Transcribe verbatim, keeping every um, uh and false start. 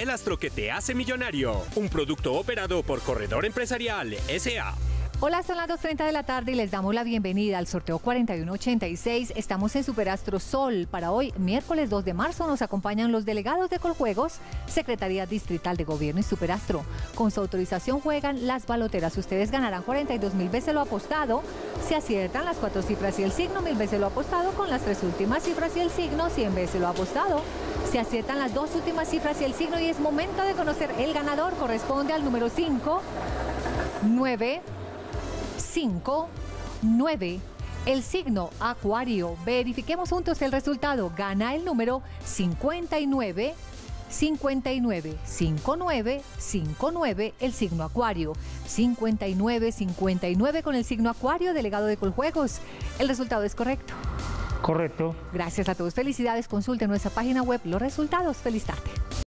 el astro que te hace millonario. Un producto operado por Corredor Empresarial S A Hola, son las dos y treinta de la tarde y les damos la bienvenida al sorteo cuarenta y uno ochenta y seis. Estamos en Superastro Sol. Para hoy, miércoles dos de marzo, nos acompañan los delegados de Coljuegos, Secretaría Distrital de Gobierno y Superastro. Con su autorización juegan las baloteras. Ustedes ganarán cuarenta y dos mil veces lo apostado. Si aciertan las cuatro cifras y el signo, mil veces lo apostado. Con las tres últimas cifras y el signo, cien veces lo apostado. Si aciertan las dos últimas cifras y el signo, y es momento de conocer el ganador, corresponde al número cinco, nueve, cinco, nueve. El signo Acuario. Verifiquemos juntos el resultado. Gana el número cincuenta y nueve, cincuenta y nueve, cincuenta y nueve, cincuenta y nueve, el signo Acuario. cincuenta y nueve, cincuenta y nueve con el signo Acuario, delegado de Coljuegos. ¿El resultado es correcto? Correcto. Gracias a todos. Felicidades. Consulten nuestra página web los resultados. Feliz tarde.